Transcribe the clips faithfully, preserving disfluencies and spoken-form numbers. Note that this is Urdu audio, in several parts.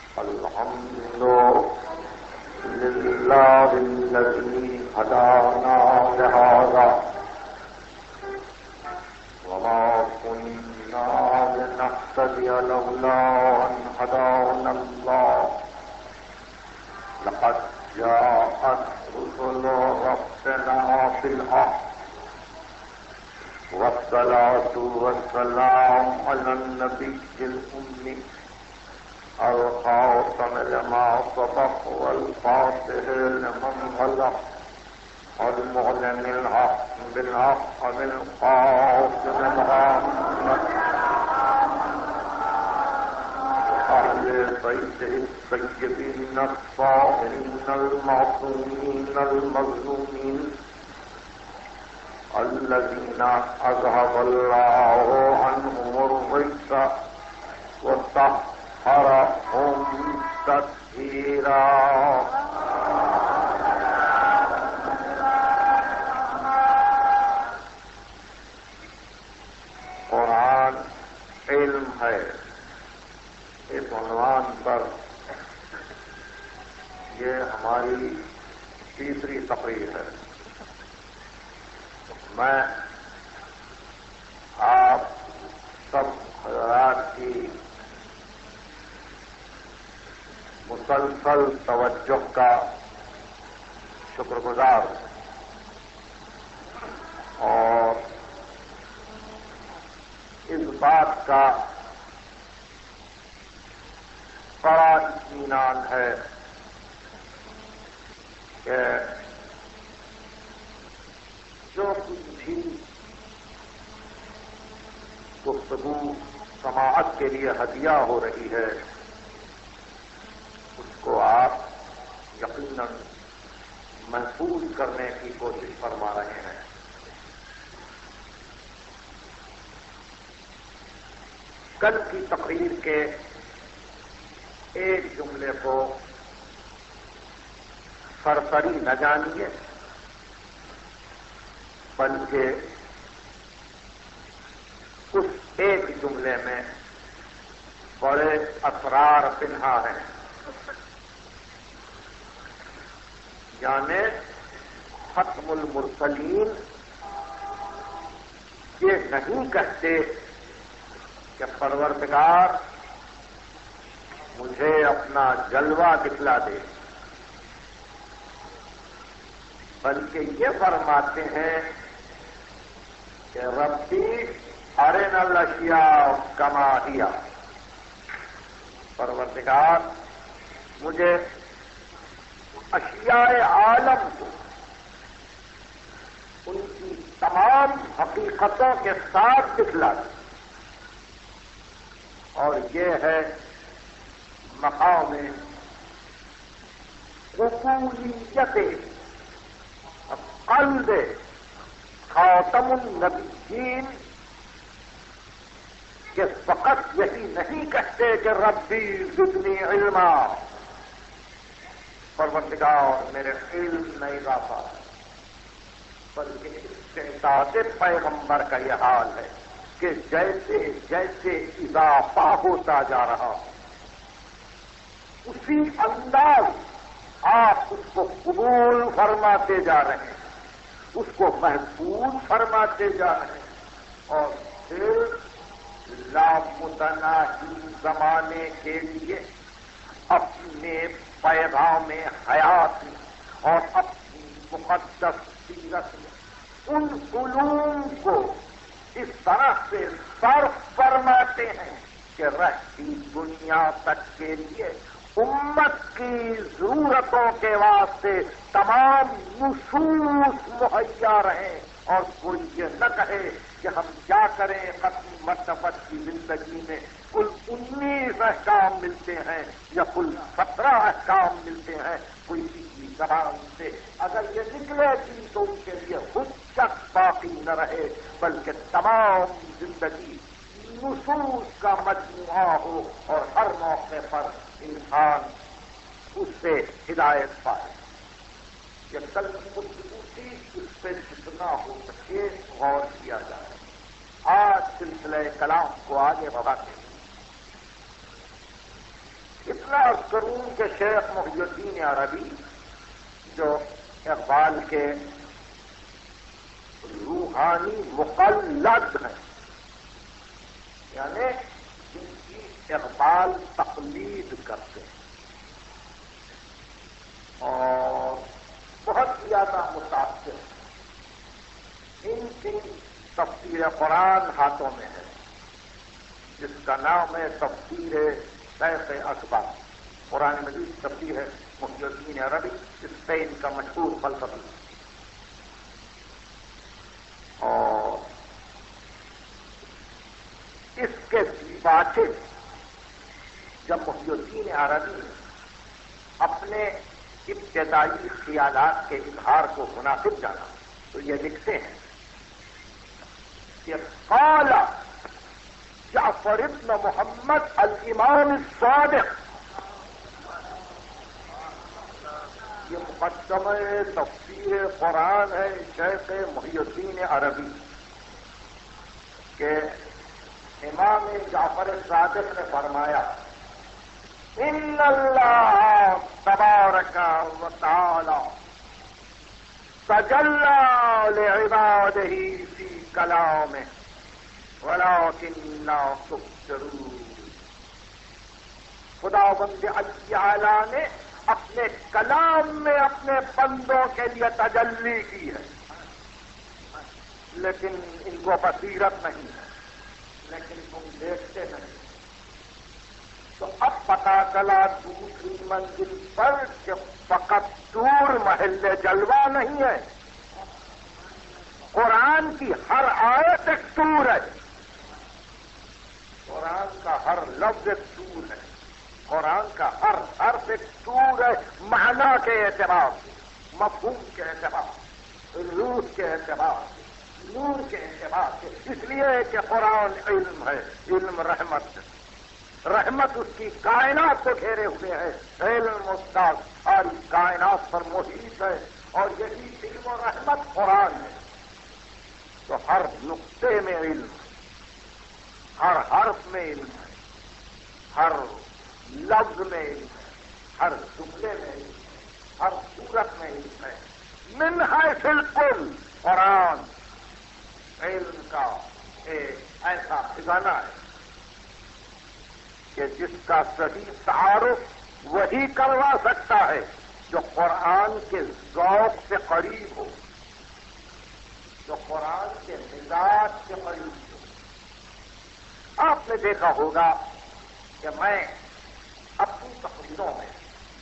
الحمد لله الذي هدانا لهذا وما كنا لنهتدي لولا أن هدانا الله لقد جاءت رسل ربنا بالحق والصلاة والسلام على النبي الأمي الخاتم لما سبق والفاتح لمن خلق المعلن الحق بالحق بالقاسم محمد أهل بيته الطيبين الطاهرين المعصومين المظلومين الذين أذهب الله عنهم الرجس وطهرهم تطهيرا. قرآن علم ہے، اس عنوان پر یہ ہماری تیسری تقریر ہے. میں آپ سب حضرات کی مسلسل توجہ کا شکر گزار ہوں اور اس بات کا بڑا اطمینان ہے کہ جو کچھ بھی گفتگو سماعت کے لیے ہدیہ ہو رہی ہے اس کو آپ یقیناً محفوظ کرنے کی کوشش فرما رہے ہیں. کل کی تقریر کے ایک جملے کو سرسری نہ جانیے بلکہ اس ایک جملے میں بڑے اسرار پنہا ہیں. یعنی ختم المرسلین یہ نہیں کہتے کہ پروردگار مجھے اپنا جلوہ دکھلا دے، بلکہ یہ فرماتے ہیں کہ ربی ارنا الاشیاء کما ہی، پروردگار مجھے اشیاء عالم کو ان کی تمام حقیقتوں کے ساتھ دکھلا دے. اور یہ ہے مقام قبولیت قلب خاتم النبیین کہ فقط یہی نہیں کہتے کہ ربی زدنی علما، پروردگار میرے علم میں اضافہ، بلکہ استعداد پیغمبر کا یہ حال ہے کہ جیسے جیسے اضافہ ہوتا جا رہا اسی انداز آپ اس کو قبول فرماتے جا رہے ہیں، اس کو محفوظ فرماتے جا رہے ہیں، اور پھر لامتناہی زمانے کے لیے اپنے پیغام حیات میں اور اپنی مقدس سیرت میں ان علوم کو اس طرح سے صرف فرماتے ہیں کہ رہتی دنیا تک کے لیے امت کی ضرورتوں کے واسطے تمام نصوص مہیا رہیں، اور کوئی یہ نہ کہے کہ ہم کیا کریں، ختم مرتبت کی زندگی میں کل انیس احکام ملتے ہیں یا کل سترہ احکام ملتے ہیں، کوئی کسی زبان سے اگر یہ نکلے گی تو ان کے لیے حجت باقی نہ رہے، بلکہ تمام زندگی نصوص کا مجموعہ ہو اور ہر موقع پر انسان اس سے ہدایت پائے. یہ کل گفتگو تھی، اس پہ جتنا ہو سکے غور کیا جائے. آج سلسلہ کلام کو آگے بڑھاتے ہیں. اتنا عرض کروں کہ شیخ محی الدین عربی جو اقبال کے روحانی مقلد ہیں، یعنی جن کی اقبال تقلید کرتے ہیں اور بہت زیادہ متاثر ہیں، ان کی تفسیر قرآن ہاتھوں میں ہے جس کا نام ہے تفسیر شیخ اکبر۔ قرآن مجید تفسیر ہے محی الدین عربی، اسپین کا مشہور فلسفی، اور اس کے دیباچے جب محی الدین عربی اپنے ابتدائی خیالات کے اظہار کو مناسب جانا تو یہ لکھتے ہیں کہ قال جعفر ابن محمد الامام الصادق، یہ مقدمہ تفسیر قرآن ہے شیخ محی الدین عربی کہ امام جعفر صادق نے فرمایا ان اللہ تبارک و تعالی تجلی لعبادہ فی کلامہ ولکن لا تبصرون، خداوند اعلی نے اپنے کلام میں اپنے بندوں کے لیے تجلی کی ہے، لیکن ان کو بصیرت نہیں ہے، لیکن تم دیکھتے نہیں۔ تو اب پتا چلا دوسری منزل پر کہ فقط دور محل جلوہ نہیں ہے، قرآن کی ہر آیت ایک سور ہے، قرآن کا ہر لفظ ایک سور ہے، قرآن کا ہر حرف ایک سور ہے، معنی کے اعتبار سے، مفہوم کے اعتبار سے، روح کے اعتبار سے، نور کے اعتبار سے، اس لیے کہ قرآن علم ہے، علم رحمت ہے، رحمت اس کی کائنات کو گھیرے ہوئے ہے، علم اس کا ساری کائنات پر محیط ہے، اور یہی علم و رحمت قرآن ہے۔ تو ہر نقطے میں علم ہے، ہر حرف میں علم ہے، ہر لفظ میں علم ہے، ہر جملے میں علم ہے، ہر صورت میں علم ہے۔ من حیث الکل قرآن علم کا ایک ایسا خزانہ ہے کہ جس کا صحیح تعارف وہی کروا سکتا ہے جو قرآن کے ذوق سے قریب ہو، جو قرآن کے مزاج سے قریب ہو۔ آپ نے دیکھا ہوگا کہ میں اپنی تقریروں میں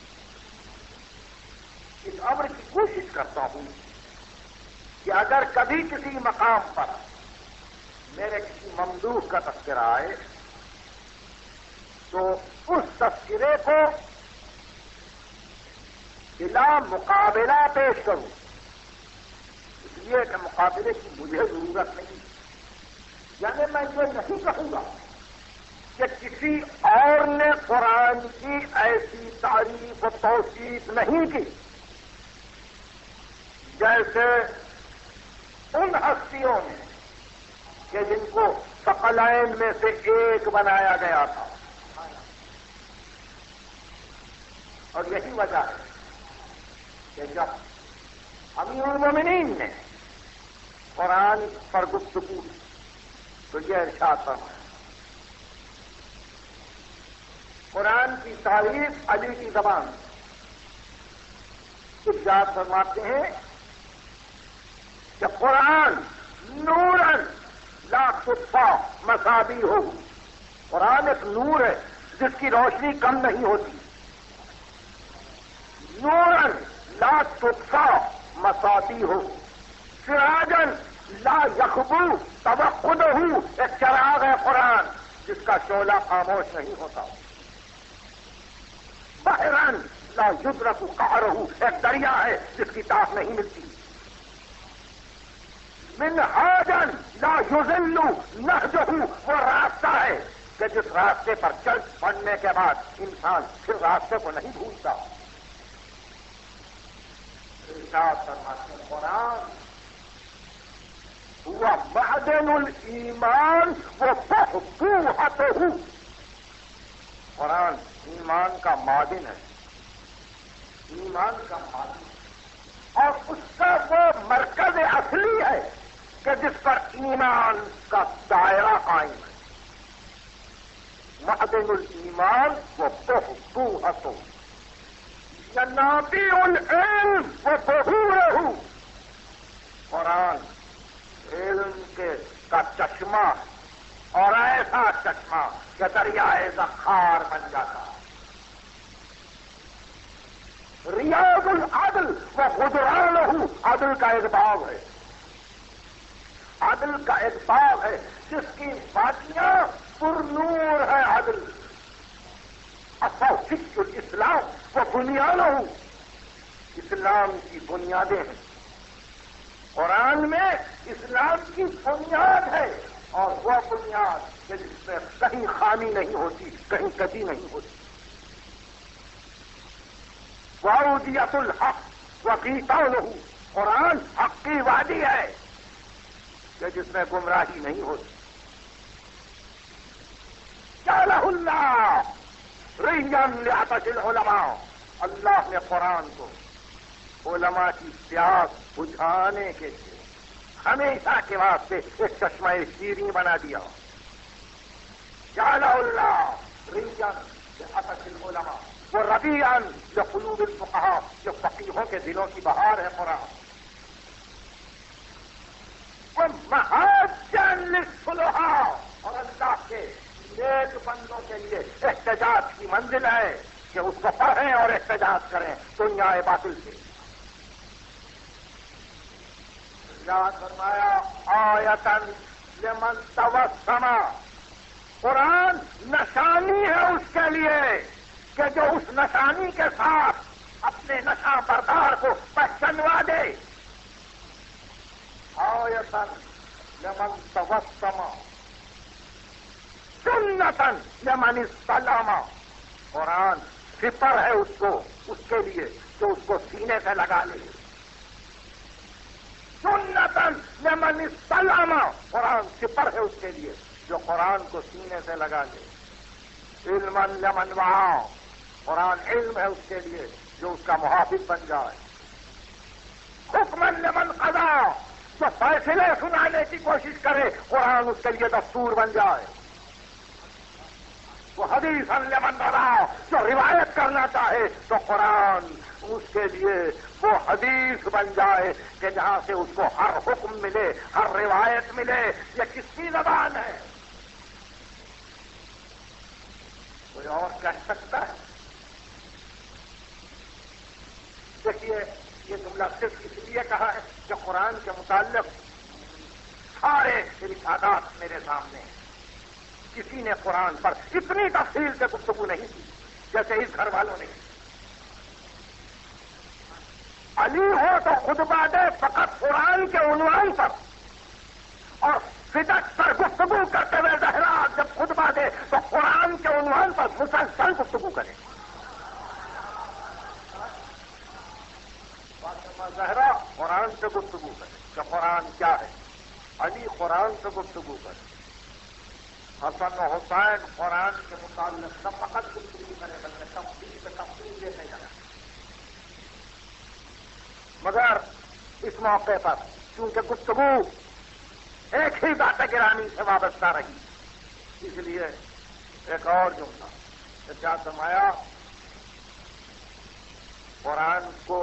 اس امر کی کوشش کرتا ہوں کہ اگر کبھی کسی مقام پر میرے کسی ممدوح کا تذکرہ آئے تو اس تذکرے کو بلا مقابلہ پیش کروں، اس لیے کہ مقابلے کی مجھے ضرورت نہیں، یعنی میں یہ نہیں کہوں گا کہ کسی اور نے قرآن کی ایسی تعریف و توصیف نہیں کی جیسے ان ہستیوں نے کہ جن کو ثقلین میں سے ایک بنایا گیا تھا، اور یہی وجہ ہے کہ جب امیر المومنین نے قرآن پر گفتگو تو یہ ارشاد فرمایا، قرآن کی تعریف علی کی زبان ارشاد فرماتے ہیں کہ قرآن نورن لا تطفا مصابیح ہو، قرآن ایک نور ہے جس کی روشنی کم نہیں ہوتی، نورن لا تطفا مصابیح ہو، سراجن لا یخبو توقدہ، ایک چراغ ہے قرآن جس کا شعلہ خاموش نہیں ہوتا، بحرن لا یدرک قعرہ، ایک دریا ہے جس کی تاپ نہیں ملتی، منہاجن لا یضل نہجہ، وہ راستہ ہے کہ جس راستے پر چل پڑنے کے بعد انسان پھر راستے کو نہیں بھولتا۔ ارشاد فرماتے ہیں قرآن ہوا معدن الایمان و فحبوحتہ، قرآن ایمان کا معدن ہے، ایمان کا معدن، اور اس کا وہ مرکز اصلی ہے کہ جس پر ایمان کا دائرہ قائم ہے۔ معدن الایمان وہ بحبوحۃ ینابیع العلم وہ ظہورہ، قرآن علم کے کا چشمہ اور ایسا چشمہ کہ دریائے ذخار بن جاتا ہے۔ ریاض العدل وہ غدرانہ، عدل کا ایک باب ہے، عدل کا ایک باب ہے جس کی وادیاں پر نور ہے عدل۔ اساس الاسلام وہ بنیادہ، اسلام کی بنیادیں ہیں، قرآن میں اسلام کی بنیاد ہے، اور وہ بنیاد کہ جس میں کہیں خامی نہیں ہوتی، کہیں کجی نہیں ہوتی۔ وعودیت الحق وقیتانہ، قرآن حق کی وادی ہے کہ جس میں گمراہی نہیں ہوتی۔ جعلہ اللہ ریان لعطش العلماء، اللہ نے قرآن کو علماء کی پیاس بجھانے کے لیے ہمیشہ کے واسطے ایک چشمہ شیریں بنا دیا۔ جعلہ اللہ ریان لعطش العلماء وہ ربیعاً لقلوب الفقہاء، جو فقیہوں کے دلوں کی بہار ہے قرآن۔ وہ محاجن للصلحاء، اور اللہ کے نیک بندوں کے لیے احتجاج کی منزل ہے کہ اس کو پڑھیں اور احتجاج کریں دنیا باطل سے۔ یاد فرمایا آیتن لمن توسم، قرآن نشانی ہے اس کے لیے کہ جو اس نشانی کے ساتھ اپنے نشہ بردار کو پہچانوا دے۔ آیتن لمن توسم سنتن لمن استلم، قرآن فطر ہے اس کو، اس کے لیے جو اس کو سینے سے لگا لے۔ سنتن لمن استلم، قرآن فطر ہے اس کے لیے جو قرآن کو سینے سے لگا لے۔ علمن لمن وعا، قرآن علم ہے اس کے لیے جو اس کا محافظ بن جائے۔ حکمن لمن قضا، جو فیصلے سنانے کی کوشش کرے قرآن اس کے لیے دستور بن جائے۔ وہ حدیث لمن روا، جو روایت کرنا چاہے تو قرآن اس کے لیے وہ حدیث بن جائے کہ جہاں سے اس کو ہر حکم ملے، ہر روایت ملے۔ یہ کس کی زبان ہے؟ کوئی اور کہہ سکتا ہے؟ دیکھیے یہ جملہ صرف اس لیے کہا ہے کہ قرآن کے متعلق سارے ارشادات میرے سامنے ہیں۔ کسی نے قرآن پر اتنی تفصیل سے گفتگو نہیں کی جیسے اس گھر والوں نے کی۔ علی ہو تو خطبہ دے فقط قرآن کے عنوان پر، اور فدق پر گفتگو کرتے ہوئے زہرا جب خطبہ دے تو قرآن کے عنوان پر مسلسل گفتگو کرے۔ زہرا قرآن سے گفتگو کرے کہ قرآن کیا ہے، علی قرآن سے گفتگو کرے، حسن و حسین قرآن کے متعلق نہ فقط گفتگو کرے بلکہ تفصیل سے تفصیل دیتے جائے۔ مگر اس موقع پر چونکہ گفتگو ایک ہی ذات گرامی سے وابستہ رہی، اس لیے ایک اور جملہ کیا فرمایا، قرآن کو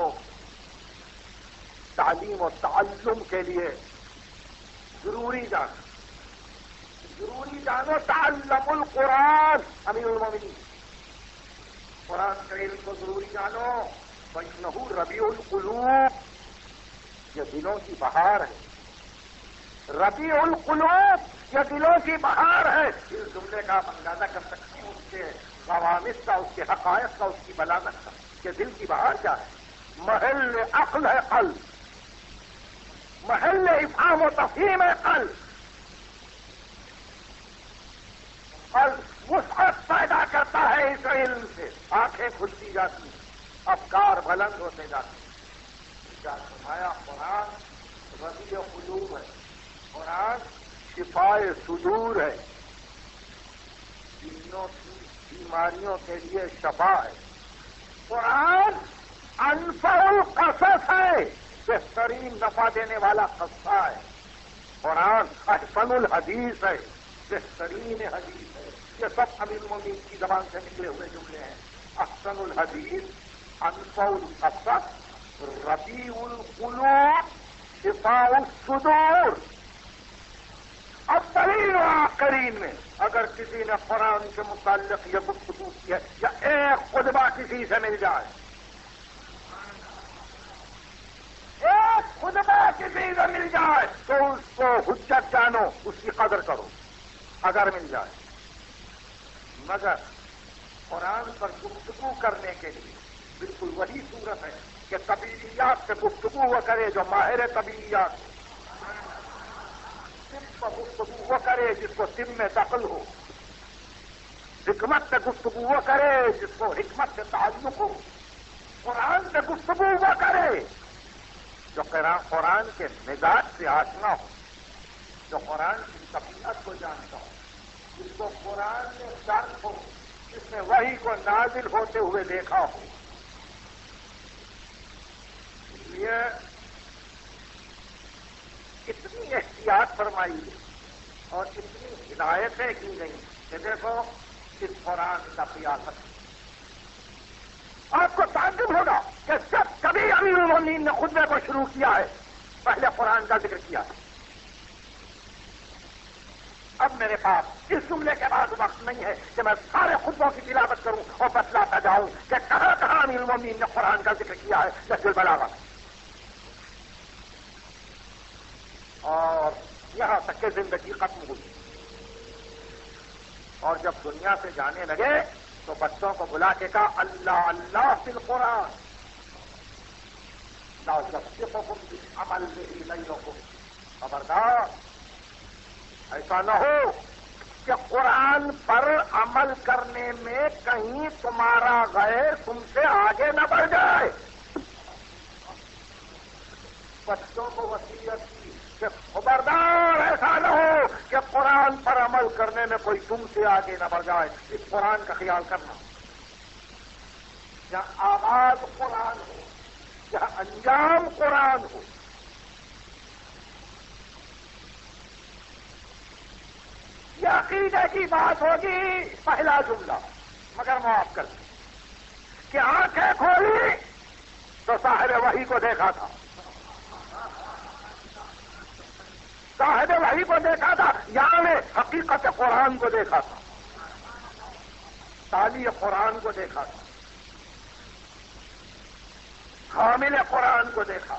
تعلیم و تعلم کے لیے ضروری جانو، ضروری جانو تعلم القرآن امیر المومنین، قرآن کے علم کو ضروری جانو۔ وَإِنَّهُ رَبِيعُ الْقُلُوبِ، یہ دلوں کی بہار ہے۔ ربیع القلوب، یہ دلوں کی بہار ہے۔ اس جملے کا آپ اندازہ کر سکتے ہیں اس کے قوامت کا، اس کے حقائق کا، اس کی بلاغت کا کہ دل کی بہار کیا ہے۔ محل عقل ہے قلب، محل افہام و تفہیم ہے قلب، قلب وسعت پیدا کرتا ہے اس علم سے، آنکھیں کھلتی جاتی ہیں، افکار بلند ہوتے جاتے ہیں۔ کیا فرمایا، قرآن ربیع قلوب ہے، قرآن شفائے صدور ہے، دلوں کی بیماریوں کے لیے شفا ہے. قرآن انفع القصص ہے، بہترین نفع دینے والا قصہ ہے. قرآن احسن الحدیث ہے، بہترین حدیث ہے. یہ سب امیر المومنین کی زبان سے نکلے ہوئے جملے ہیں. احسن الحدیث، انفع القصص، ربیع القلوب، شفاء الصدور. اولین و آخرین میں اگر کسی نے قرآن کے متعلق یہ گفتگو کی ہے یا ایک خطبہ کسی سے مل جائے، ایک خطبہ کسی سے مل جائے تو اس کو حجت جانو، اس کی قدر کرو اگر مل جائے. مگر قرآن پر گفتگو کرنے کے لیے بالکل وہی صورت ہے کہ طبیعیات سے گفتگو وہ کرے جو ماہر طبیعیات ہو، طب پر گفتگو وہ کرے جس کو طب میں دخل ہو، حکمت سے گفتگو وہ کرے جس کو حکمت سے تعلق ہو. قرآن سے گفتگو وہ کرے جو قرآن کے مزاج سے آشنا ہو، جو قرآن کی طبیعت کو جانتا ہو، جس کو قرآن نے شان ہو، جس نے وحی کو نازل ہوتے ہوئے دیکھا ہو. اس لیے اتنی احتیاط فرمائی اور اتنی ہدایتیں کی گئی کہ دیکھو اس قرآن کا قیاست. آپ کو تعجب ہوگا کہ جب کبھی امیر المومنین نے خطبے کو شروع کیا ہے پہلے قرآن کا ذکر کیا ہے. اب میرے پاس اس جملے کے بعد وقت نہیں ہے کہ میں سارے خطبوں کی تلاوت کروں اور بتلاتا جاؤں کہ کہاں کہاں امیر المومنین نے قرآن کا ذکر کیا ہے نہج البلاغہ، اور یہاں تک کہ زندگی ختم ہوئی. اور جب دنیا سے جانے لگے تو بچوں کو بلا کے کہا اللہ اللہ فی القرآن لا یصفکم بالعمل به غیرکم. خبردار ایسا نہ ہو کہ قرآن پر عمل کرنے میں کہیں تمہارا غیر تم سے آگے نہ بڑھ جائے. بچوں کو وصیت کی کہ خبردار ایسا نہ ہو کہ قرآن پر عمل کرنے میں کوئی تم سے آگے نہ بڑھ جائے. اس قرآن کا خیال کرنا. جہاں آواز قرآن ہو، جہاں انجام قرآن ہو. یہ عقیدے کی بات ہوگی پہلا جملہ، مگر معاف کر دیں کہ آنکھیں کھولی تو صاحب وحی کو دیکھا تھا، صاحب وحی کو دیکھا تھا، یعنی حقیقت قرآن کو دیکھا تھا، تالی قرآن کو دیکھا تھا، حامل قرآن کو دیکھا.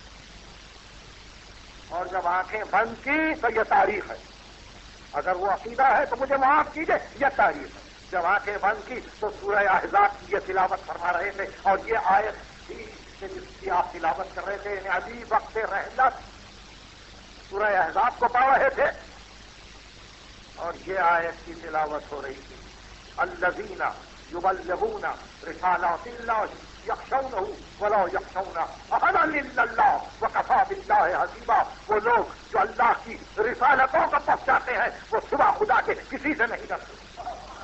اور جب آنکھیں بند کی تو یہ تاریخ ہے. اگر وہ عقیدہ ہے تو مجھے معاف کیجیے، یہ تاریخ ہے. جب آنکھیں بند کی تو سورہ احزاب کی یہ تلاوت فرما رہے تھے اور یہ آیت تھی جس کی آپ تلاوت کر رہے تھے، یعنی ابھی وقت رحلت سورہ احزاب کو پڑھ رہے تھے اور یہ آیت کی تلاوت ہو رہی تھی. الذین یبلغون رسالات اللہ یخشونہ ولا یخشون احدا الا اللہ وکفی باللہ حسیبا. وہ لوگ جو اللہ کی رسالتوں کو پہنچاتے ہیں وہ سوا خدا کے کسی سے نہیں ڈرتے.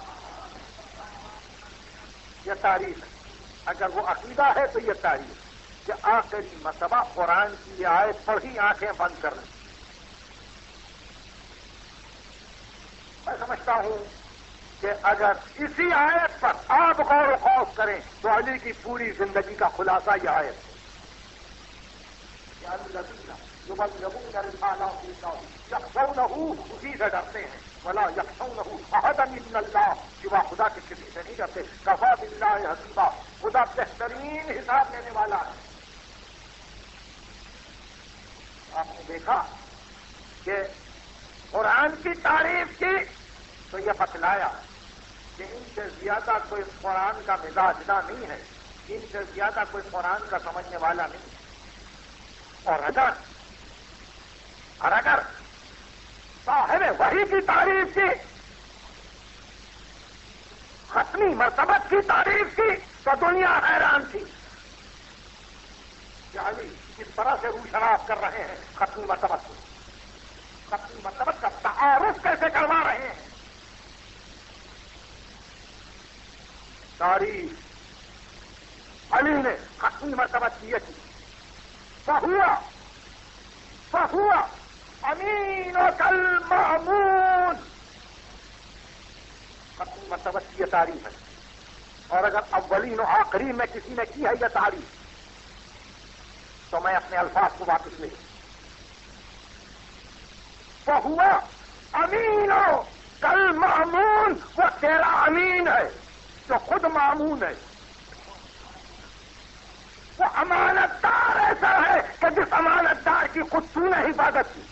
یہ تاریخ ہے. اگر وہ عقیدہ ہے تو یہ تاریخ کہ آخری مرتبہ قرآن کی یہ آیت پر ہی آنکھیں بند کر رہی. میں سمجھتا ہوں کہ اگر اسی آیت پر آپ غور و خوف کریں تو علی کی پوری زندگی کا خلاصہ یہ آیت ہے. اسی سے ڈرتے ہیں، ولا یخشونہ احدا الا اللہ، سوا خدا کے کسی سے نہیں ڈرتے. کفی باللہ حسیبا، خدا بہترین حساب لینے والا ہے. آپ نے دیکھا کہ قرآن کی تعریف کی تو یہ بتلایا کہ ان سے زیادہ کوئی قرآن کا مزاج نہ نہیں ہے، ان سے زیادہ کوئی قرآن کا سمجھنے والا نہیں. اور اگر اور اگر صاحب وحی کی تعریف کی، ختمی مرتبت کی تعریف کی تو دنیا حیران تھی کہ علی کس طرح سے روح شناخت کر رہے ہیں ختمی مرتبت کو، ختمی مرتبت کا تعارف کیسے کروا رہے ہیں. تعریف علی نے کتنی مرتبہ کی تھی. فہوا فہوا امین و کل مامون، کتنی مرتبہ کی تعریف ہے. اور اگر اولین و آخرین میں کسی نے کی ہے یہ تعریف تو میں اپنے الفاظ کو واپس لے. فہوا امین و کل مامون، وہ تیرا امین ہے جو خود مامون ہے. وہ امانت دار ایسا ہے کہ جس امانت دار کی خود تو نے حفاظت کی.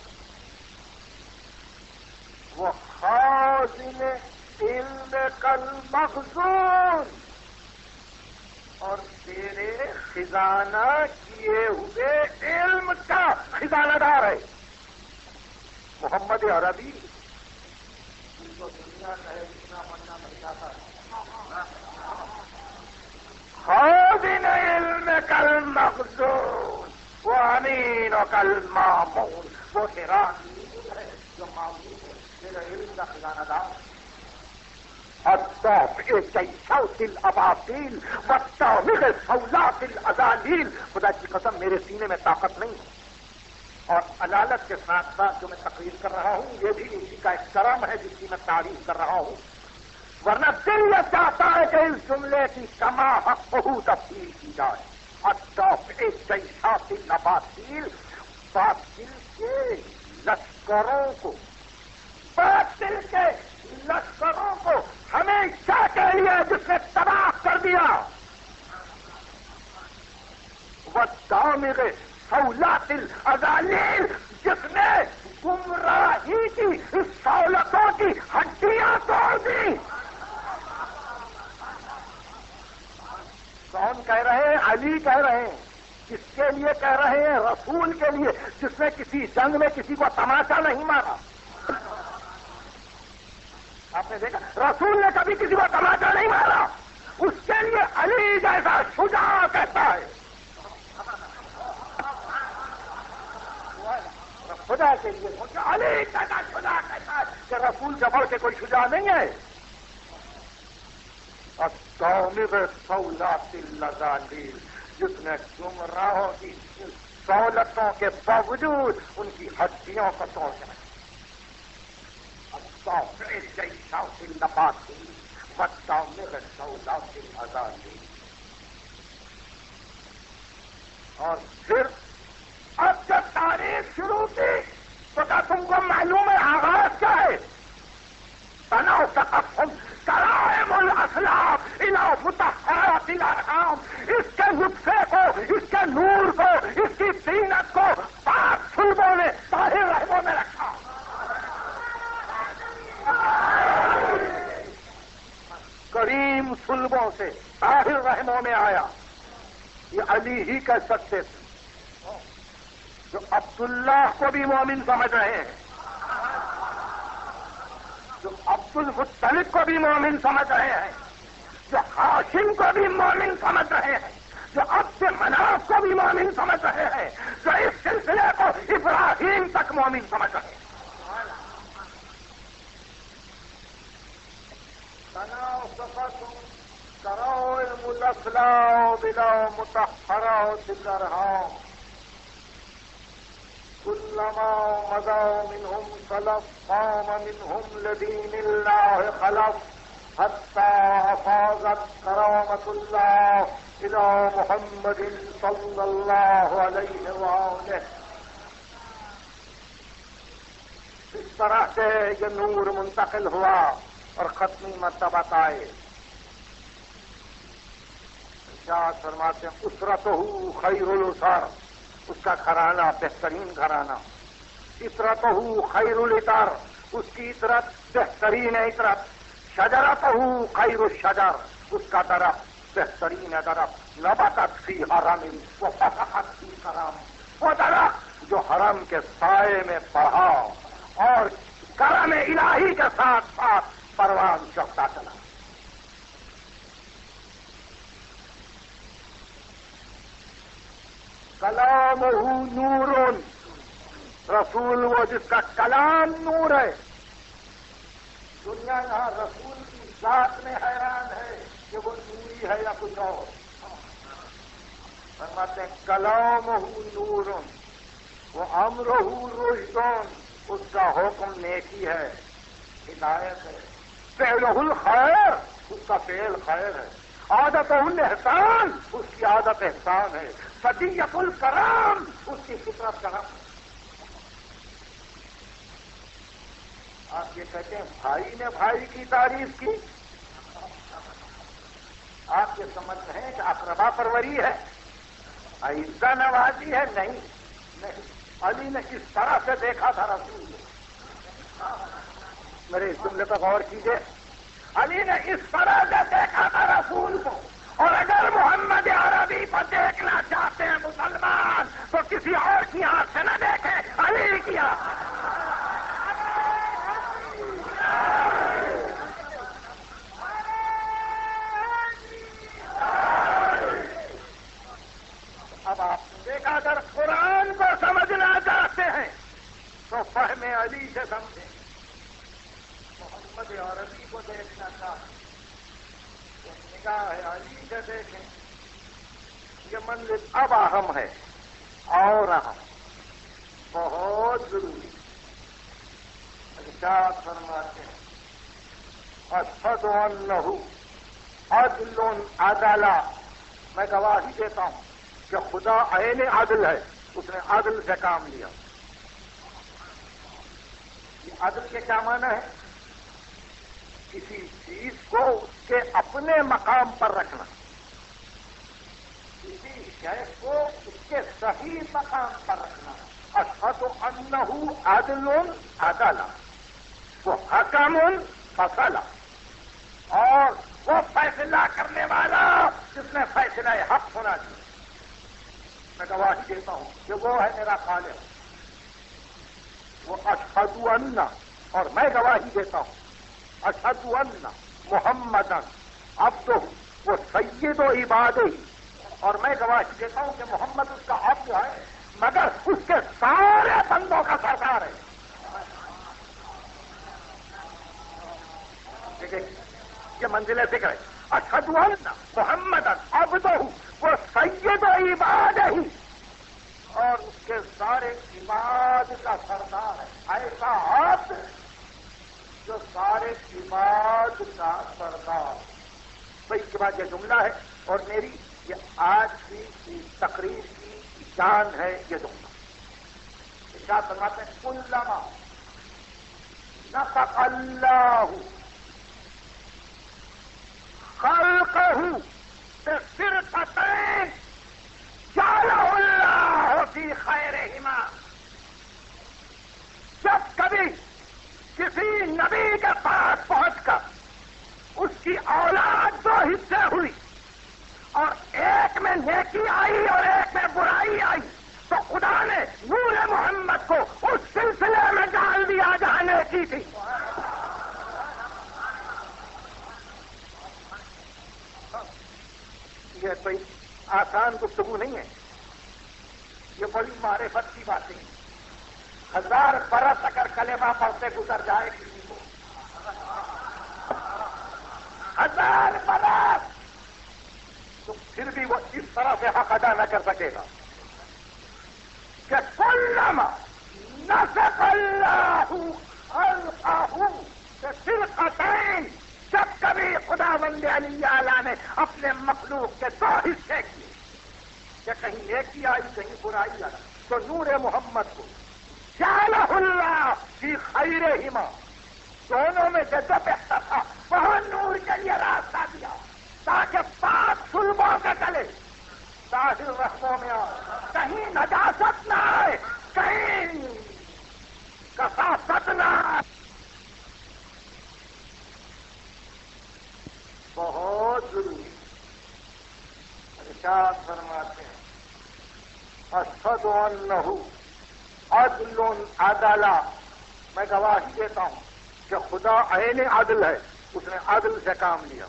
وہ خازن علم کل مخزون، اور تیرے خزانہ کیے ہوئے علم کا خزانہ دار ہے. محمد عربی جو دنیا کا ہے اتنا بننا نہیں چاہتا. خازن علم کل مخزون، وہ امین و کل مامون، وہ تیرا امین ہے جو مامون ہے، تیرا علم کا خزانہ دار. الطافئ صوت الاباطیل والطامغ صولات الازالیل. خدا کی قسم میرے سینے میں طاقت نہیں ہے. اور علالت کے ساتھ ساتھ جو میں تقریر کر رہا ہوں یہ بھی اسی کا ایک کرم ہے جس کی میں تعریف کر رہا ہوں. ورنہ دل یہ چاہتا ہے کہ اس جملے کی کما حقہ تفصیل کی جائے. الطافئ صوت الاباطیل، باطل کے لشکروں کو باطل کے لشکروں کو ہمیشہ کے لیے جس نے تباہ کر دیا. والطامغ صولات الازالیل، جس نے گمراہی کی اس سہولتوں کی ہڈیاں توڑ دی. کون کہہ رہے ہیں؟ علی کہہ رہے ہیں. کس کے لیے کہہ رہے ہیں؟ رسول کے لیے، جس نے کسی جنگ میں کسی کو تماشا نہیں مارا. آپ نے دیکھا رسول نے کبھی کسی کو تماشا نہیں مارا. اس کے لیے علی جیسا شجاع کہتا ہے. خدا کے لیے علی جیسا شجاع کہتا ہے کہ رسول کے بڑھ کے کوئی شجاع نہیں ہے. الطامغ صولات الازالیل، جس نے گمراہوں کی سہولتوں کے باوجود ان کی ہڈیوں کو توڑ دیا. الطافئ صوت الاباطیل والطامغ صولات الازالیل. اور پھر اب جب تاریخ شروع کی تو کیا تم کو معلوم ہے آغاز کیا ہے؟ تناؤ تقفم کرائم الاسلاف الى مطہرات الارحام. اس کے نطفے کو، اس کے نور کو، اس کی زینت کو پاک صلبوں نے طاہر رحموں میں رکھا. کریم صلبوں سے طاہر رحموں میں آیا. یہ علی ہی کہہ سکتے تھے جو عبداللہ کو بھی مومن سمجھ رہے ہیں، جو عبد المطلب کو بھی مومن سمجھ رہے ہیں، جو ہاشم کو بھی مومن سمجھ رہے ہیں، جو عبد مناف کو بھی مومن سمجھ رہے ہیں، جو اس سلسلے کو ابراہیم تک مومن سمجھ رہے ہیں. کرو الملسلا بلا مطہرات الارحام كلما مضى منهم سلف قام منهم لدين الله خلف حتى أفاضت كرامة الله إلى محمد صلى الله عليه وآله. اس طرح سے یہ نور منتقل ہوا اور ختمی مرتبہ آئے. ارشاد فرماتے ہیں اسرتہ خیر الاسر، اس کا گھرانہ بہترین گھرانہ. عطرتہ خیر العطر، اس کی عطرت بہترین عطرت. شجرتہ خیر الشجر، اس کا درخت بہترین درخت. نبتت فی حرم وفتحت فی کرم، وہ درخت جو حرم کے سائے میں بڑھا اور کرم الہی کے ساتھ ساتھ پروان چڑھتا چلا. کلامہ نور، رسول وہ جس کا کلام نور ہے. دنیا یہاں رسول کی ذات میں حیران ہے کہ وہ نوری ہے یا کچھ اور؟ فرماتے ہیں کلامہ نور وہ امرہ رشد، اس کا حکم نیکی ہے، ہدایت ہے، فعلہ الخیر، اس کا فعل خیر ہے، عادت الاحسان، اس کی عادت احسان ہے، فدیت الکرام، اس کی فطرت کرم۔ آپ یہ کہتے ہیں بھائی نے بھائی کی تعریف کی، آپ یہ سمجھ رہے ہیں کہ اقربا پروری ہے، عزہ نوازی ہے؟ نہیں نہیں، علی نے کس طرح سے دیکھا تھا رسول کو، میرے اس جملے پر غور کیجیے، علی نے اس طرح سے دیکھا تھا رسول کو، اور اگر محمد عربی کو دیکھنا چاہتے ہیں مسلمان تو کسی اور کی آنکھ سے نہ دیکھیں، علی کیا۔ اب آپ نے دیکھا اگر قرآن کو سمجھنا چاہتے ہیں تو فہم علی سے سمجھیں، محمد عربی کو دیکھنا چاہتے ہیں تو نگاہ علی سے دیکھیں۔ یہ منزل اب اہم ہے اور اہم، بہت ضروری۔ ارشاد فرماتے ہیں اشہد انہ عدل عدل، میں گواہی دیتا ہوں کہ خدا عین عدل ہے، اس نے عدل سے کام لیا۔ یہ عدل کے کیا معنی ہے؟ کسی چیز کو اس کے اپنے مقام پر رکھنا، کسی شے کو اس کے صحیح مقام پر رکھنا۔ اشہد انہ عدل عدل، وہ حکم فصل، اور وہ فیصلہ کرنے والا جس نے فیصلہ حق سنا دیا۔ میں گواہی دیتا ہوں کہ وہ ہے میرا خالق، وہ اشہد ان، اور میں گواہی دیتا ہوں اشہد ان محمدن عبدہ، وہ سید و عبادہ، اور میں گواہی دیتا ہوں کہ محمد اس کا عبد ہے مگر اس کے سارے بندوں کا سردار ہے۔ یہ منزل ذکر ہے، اشہد ان محمدن عبدہ، وہ سید و عبادہ، اور اس کے سارے عباد کا سردار ہے۔ ایسا عبد جو سارے عباد کا سردار۔ تو اس کے بعد یہ جملہ ہے، اور میری یہ آج کی تقریر کی جان ہے یہ جملہ۔ ارشاد فرماتے ہیں کلما نطق اللہ خلقہ بفرقتین جعلہ اللہ فی خیرہما، جب کبھی کسی نبی کے پاس پہنچ کر اس کی اولاد دو حصے ہوئی اور ایک میں نیکی آئی اور ایک میں برائی آئی، تو خدا نے نور محمد کو اس سلسلے میں ڈال دیا جہاں نیکی تھی۔ یہ کوئی آسان گفتگو نہیں ہے، یہ بڑی معرفت کی باتیں ہیں۔ ہزار برس اگر کلمہ پڑھتے گزر جائے کسی کو، ہزار برس، تو پھر بھی وہ اس طرح سے حق ادا نہ کر سکے گا کہ کلما نطق اللہ خلقہ بفرقتین، جب کبھی خدا بند علی اعلیٰ نے اپنے مخلوق کے دو حصے کیے، کہ کہیں نیکی آئی کہیں برائی آئی، تو نور محمد کو جعلہ اللہ فی خیرہما، دونوں میں سے جو بہتر تھا وہاں نور کے لیے راستہ دیا تاکہ پاک سلبوں کے گلے طاہر رحموں میں آئے، کہیں نجاست نہ آئے، کہیں کثافت نہ آئے۔ بہت ضروری۔ ارشاد فرماتے ہیں اشہد انہ عدل عدل، میں گواہی دیتا ہوں کہ خدا عین عدل ہے، اس نے عدل سے کام لیا۔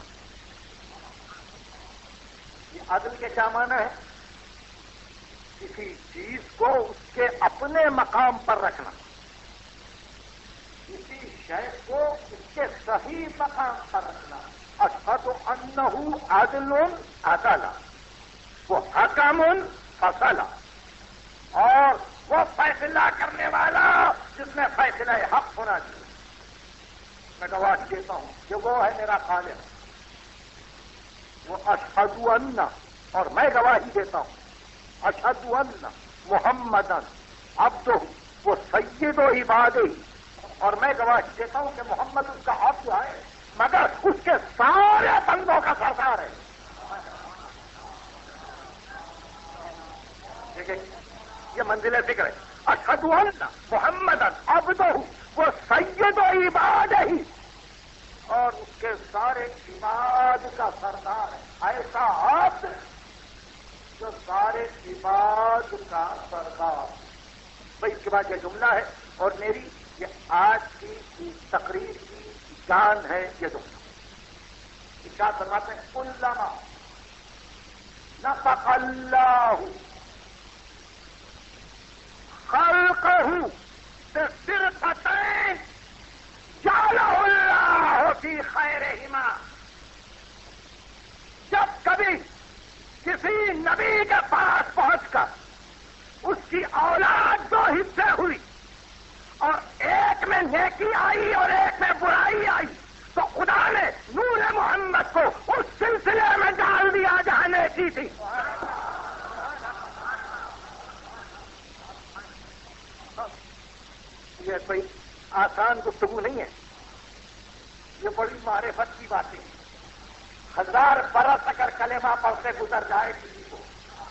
یہ عدل کے کیا معنی ہے؟ کسی چیز کو اس کے اپنے مقام پر رکھنا، کسی شے کو اس کے صحیح مقام پر رکھنا۔ اشہد انہ عدل عدل، وہ حکم فصل، اور وہ فیصلہ کرنے والا جس میں فیصلہ حق ہونا چاہیے۔ میں گواہی دیتا ہوں کہ وہ ہے میرا خالق، وہ اشہد ان، اور میں گواہی دیتا ہوں اشہد ان محمدن عبدہ، وہ سید و عبادہ، اور میں گواہی دیتا ہوں کہ محمد اس کا عبد ہے مگر اس کے سارے بندوں کا سردار ہے۔ ٹھیک ہے، یہ منزل ذکر ہے۔ اشہد ان محمدن عبدہ، وہ سید و عبادہ، اور اس کے سارے عباد کا سردار ہے۔ ایسا عبد جو سارے عباد کا سردار۔ بھائی اس کے بعد یہ جملہ ہے، اور میری یہ آج کی تقریر کی جان ہے یہ جملہ۔ ارشاد فرماتے ہیں کلما نطق اللہ خلقہ بصرفتین جعلہ اللہ فی خیرہما، جب کبھی کسی نبی کے پاس پہنچ کر اس کی اولاد دو حصے ہوئی اور ایک میں نیکی آئی اور ایک میں برائی آئی، تو خدا نے نور محمد کو اس سلسلے میں ڈال دیا جہاں نیکی تھی۔ یہ کوئی آسان گفتگو نہیں ہے، یہ بڑی معرفت کی باتیں ہیں۔ ہزار برس اگر کلمہ پڑھتے گزر جائے کسی کو،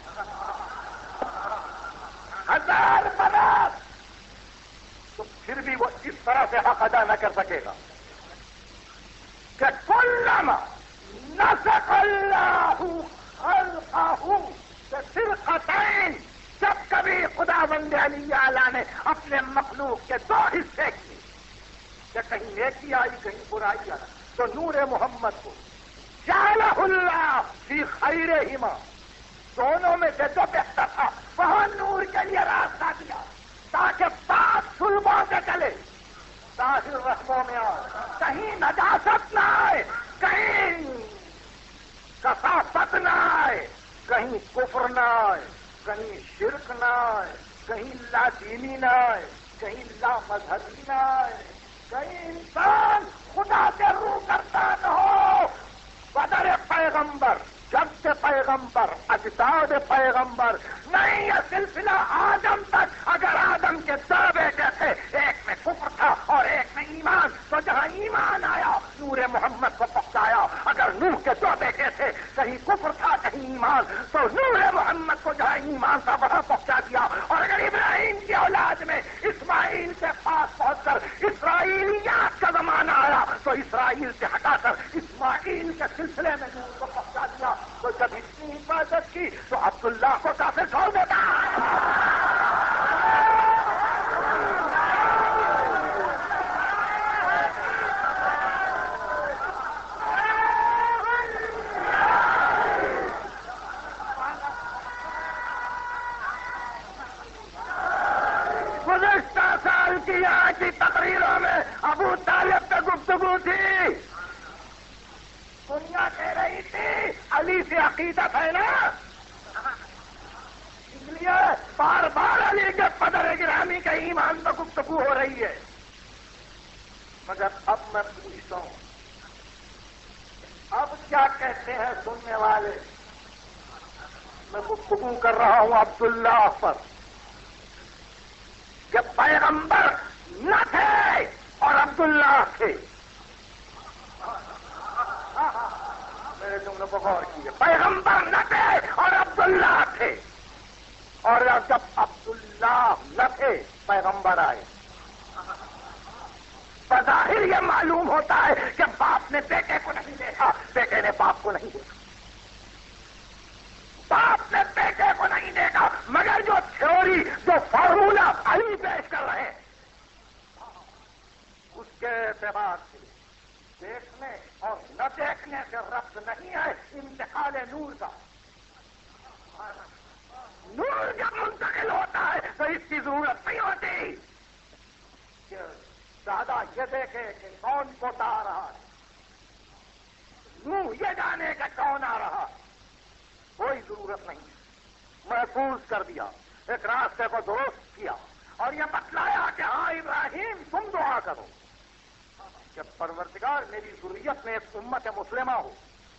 ہزار برس، تو پھر بھی وہ اس طرح سے حق ادا نہ کر سکے گا کہ کلما نسق اللہ خلقہ بصرفتین، جب کبھی خدا بند علی اعلیٰ نے اپنے مخلوق کے دو حصے کیے کہ کہیں نیکی آئی کہیں برائی آئی، تو نور محمد کو جعلہ اللہ فی خیرہما، دونوں میں سے جو بہتر تھا وہاں نور کے لیے راستہ دیا تاکہ بات سلبوں سے چلے، ظاہر رسموں میں آئے، کہیں نجاست نہ آئے، کہیں کثافت نہ آئے، کہیں کفر نہ آئے، کہیں شرک نہ آئے، کہیں لا دینی نہ آئے، کہیں لا مذہبی نہ آئے، کہیں انسان خدا سے روح کرتا نہ ہو۔ بدر پیغمبر، جب سے پیغمبر، اجداد پیغمبر، نہیں یہ سلسلہ آدم تک، اگر آدم کے دو بیٹے تھے، ایک میں کفر تھا اور ایک میں ایمان، تو جہاں ایمان آیا نور محمد کو پہنچایا، اگر نوح کے دو بیٹے تھے، کہیں کفر تھا کہیں ایمان، تو نور محمد کو جہاں ایمان تھا وہاں پہنچا دیا، اور اگر ابراہیم کی اولاد میں اسماعیل کے پاس پہنچ کر اسرائیلیات کا زمانہ آیا تو اسرائیل سے ہٹا کر اسماعیل کے سلسلے میں نور کو پہنچا دیا، تو جب اتنی حفاظت کی تو عبداللہ کو کافر چھوڑ دیتا۔ گزشتہ سال کی آج کی تقریروں میں ابو طالب کا گفتگو تھی، دنیا کہہ رہی تھی علی سے عقیدت ہے نا، اس لیے بار بار علی کے قدر گرامی کا ایمان پر گفتگو ہو رہی ہے، مگر اب میں پوچھتا ہوں اب کیا کہتے ہیں سننے والے؟ میں گفتگو کر رہا ہوں عبداللہ پر کہ پیغمبر نہ تھے اور عبداللہ تھے، میرے جملے کو غور کیجیے، پیغمبر نہ تھے اور عبداللہ تھے، اور جب عبداللہ نہ تھے پیغمبر آئے، بظاہر یہ معلوم ہوتا ہے کہ باپ نے بیٹے کو نہیں دیکھا، بیٹے نے باپ کو نہیں دیکھا، باپ نے بیٹے کو نہیں دیکھا، مگر جو تھیوری، جو فارمولا علی پیش کر رہے ہیں اس کے اعتبار سے دیکھنے اور نہ دیکھنے سے ربط نہیں ہے انتقال نور کا۔ نور جب منتقل ہوتا ہے تو اس کی ضرورت نہیں ہوتی کہ زیادہ یہ دیکھے کہ کون کوتا آ رہا ہے، منہ یہ جانے کا کون آ رہا، کوئی ضرورت نہیں. محفوظ کر دیا، ایک راستے کو درست کیا اور یہ بتلایا کہ ہاں ابراہیم تم دعا کرو کہ پروردگار میری ذریت میں ایک امت مسلمہ ہو.